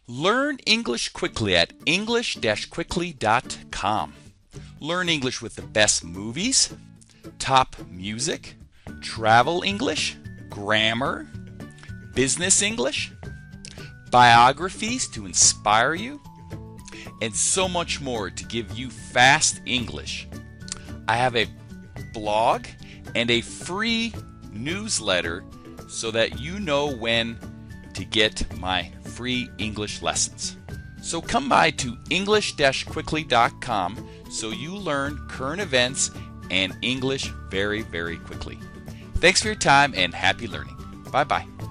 Learn English quickly at English-quickly.com. Learn English with the best movies, top music, travel English, grammar, business English, biographies to inspire you, and so much more to give you fast English. I have a blog and a free newsletter so that you know when to get my free English lessons. So come by to English-quickly.com so you learn current events and English very, very quickly. Thanks for your time and happy learning. Bye-bye.